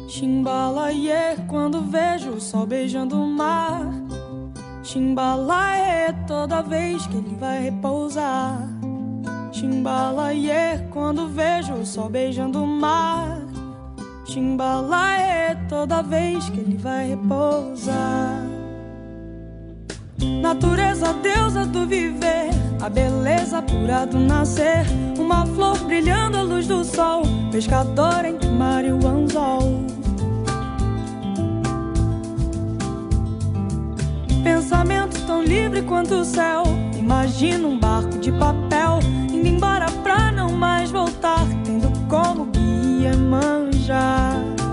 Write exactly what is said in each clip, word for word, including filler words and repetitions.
Chimbalaie, quando vejo o sol beijando o mar. Chimbalaie, toda vez que ele vai repousar. Chimbalaie, quando vejo o sol beijando o mar. Chimbalaie, toda vez que ele vai repousar. Natureza, deusa do viver, a beleza pura do nascer. Uma flor brilhando à luz do sol, pescador entre o mar e o anzol. Pensamento tão livre quanto o céu. Imagino um barco de papel indo embora pra não mais voltar, tendo como guia manjar.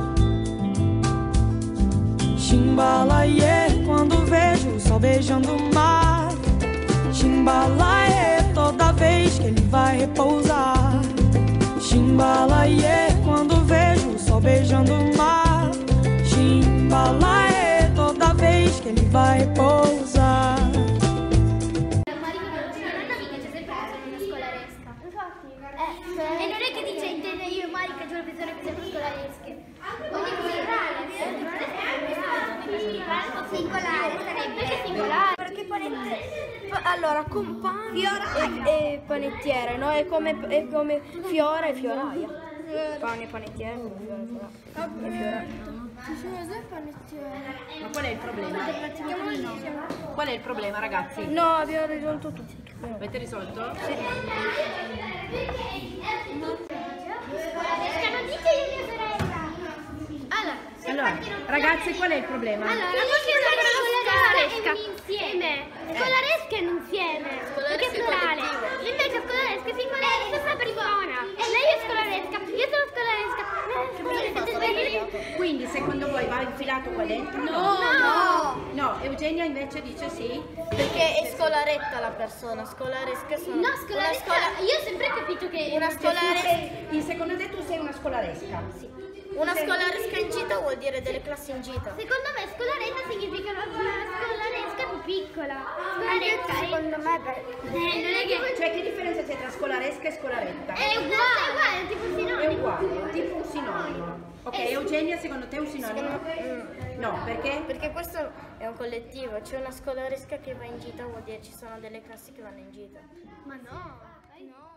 Chimbalaie, quando vejo o sol beijando o mar. Chimbalaie, toda vez que ele vai repousar. Chimbalaie, quando vejo o sol beijando o mar. Chimbalaie, toda vez que ele vai repousar. E non è che dice intende io e Marica giuro che siamo scolaresche. Vuol dire singolare sarebbe. Perché singolare? Perché panettiere. Allora, con pane e, e panettiere, no? È come, è come fiora e fioraia. Pane e panettiere, fiora e fioraia. E fioraia. Ci sono due panettiere. Ma qual è il problema? Qual è il problema, ragazzi? No, abbiamo risolto tutto. Avete risolto? Sì. Non dice io mia sorella. Allora, Allora, ragazzi, qual è il problema? Allora, la scolaresca è un insieme. Scolaresca è un insieme. Perché è plurale. Invece scolaresca è singolare, è una persona. Lei è scolaresca, io sono scolaresca. Quindi, secondo voi va infilato qua dentro? no, no. No, Eugenia invece dice sì. Perché è scolaretta la persona, scolaresca sono... No, scolaresca, scola... io ho sempre capito che Una scolaresca... In secondo te tu sei una scolaresca? Sì. Una scolaresca in gita vuol dire delle classi in gita. Secondo me scolaretta significa una scolaresca più piccola. Scolaresca è... Secondo me per... Eh, non è che... Cioè, che differenza c'è tra scolaresca e scolaretta? È uguale, è uguale, è tipo un È sinonimo. uguale, è tipo un sinonimo. Ok, Eugenia, secondo te è un sinonimo? Mm. No, perché? Perché questo è un collettivo, c'è una scolaresca che va in gita, vuol dire ci sono delle classi che vanno in gita. Ma no, no.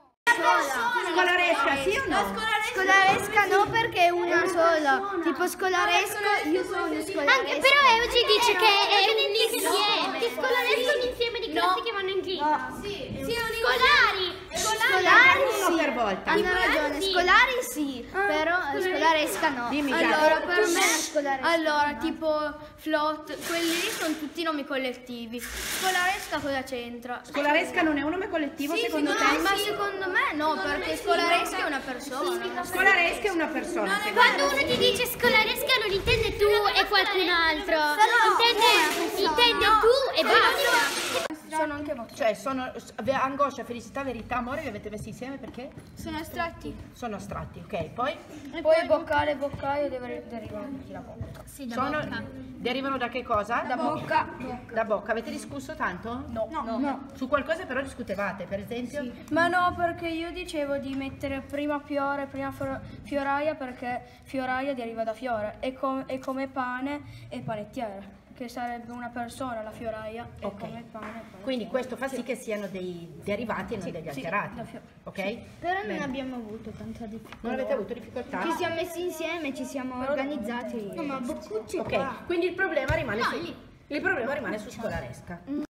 Scolaresca, sì o no? Scolaresca no, perché è una sola. Tipo scolaresco, io sono scolaresca. Anche, però Eugi dice che è un insieme. Ti scolaresco un insieme di classi che vanno in gita. Sì, Scolari. Scolari Uno sì. per volta. Hanno ragione, sì. scolari sì, però scolaresca no. Dimmi, allora, Giada. per me, allora, tipo float, quelli lì sono tutti nomi collettivi. Scolaresca cosa c'entra? Scolaresca non è un nome collettivo, Sì, secondo secondo te? me, ma secondo me no, perché scolaresca è una persona. Scolaresca è una persona, secondo Quando uno ti dice scolaresca non intende tu e qualcun altro. Intende, intende tu e basta. Sono anche molto. Cioè, sono ve- angoscia, felicità, verità, amore, li avete messi insieme perché? Sono astratti. Sono astratti, ok? Poi? E poi boccale, boccaio deve derivare da bocca. Sì, da Sono, bocca. derivano da che cosa? Da bocca. Da bocca. Avete discusso tanto? No. No. no. Su qualcosa però discutevate, per esempio? Sì. Ma no, perché io dicevo di mettere prima fiore, prima fior- fioraia, perché fioraia deriva da fiore e, com- e come pane e panettiere, che sarebbe una persona, la fioraia, e Ok. come pane e panettiere. Quindi questo fa sì che siano dei derivati e non Sì, degli sì, alterati, da fio- ok? Però Bene. non abbiamo avuto tanta difficoltà. Non avete avuto difficoltà? Ci siamo messi insieme, ci siamo organizzati. No, ma boccucci Ok, quindi il problema rimane su, lì. il problema rimane su scolaresca.